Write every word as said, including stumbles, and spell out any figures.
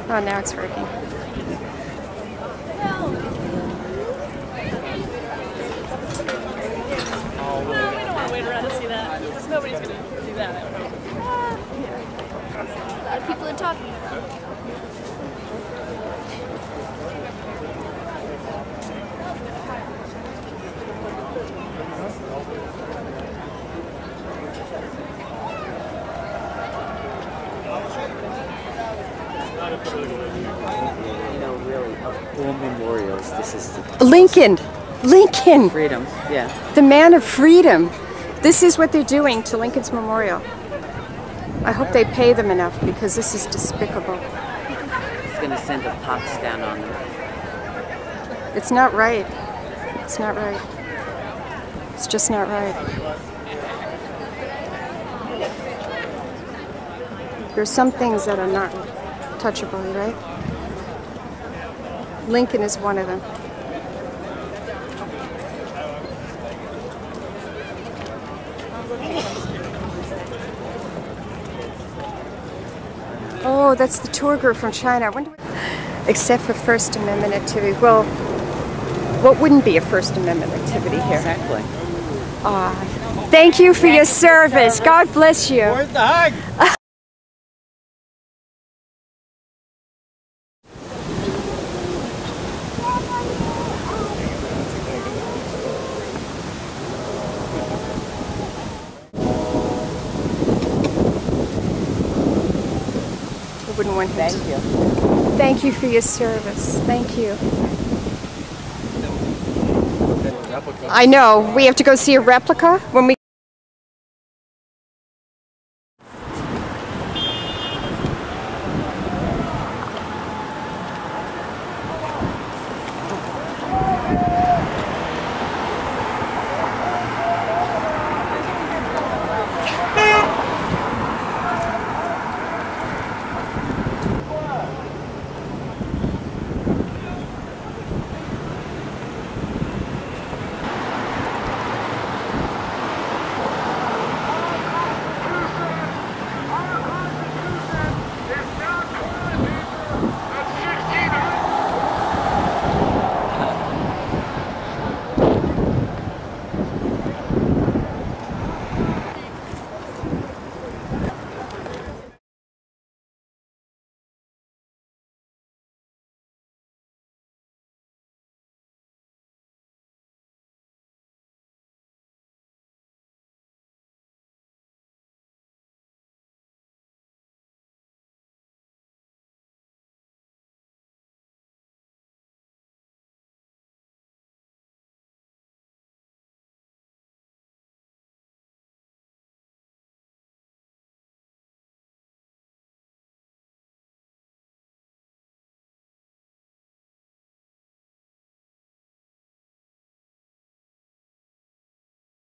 Oh, now it's working. Oh, we don't want to wait around to see that. Because nobody's going to do that. Uh, yeah. A lot of people are talking about it. You know, really, of all memorials, this is the Lincoln! Lincoln! freedom. Yeah. The man of freedom. This is what they're doing to Lincoln's memorial. I hope they pay them enough because this is despicable. It's going to send a pox down on them. It's not right. It's not right. It's just not right. There's some things that are not touchable, right? Lincoln is one of them. Oh, that's the tour group from China. I wonder what... Except for First Amendment activity. Well, what wouldn't be a First Amendment activity here? Exactly. Uh, thank you for your service. God bless you. Where's the hug? I wouldn't want him Thank to. you. Thank you for your service. Thank you. I know. We have to go see a replica when we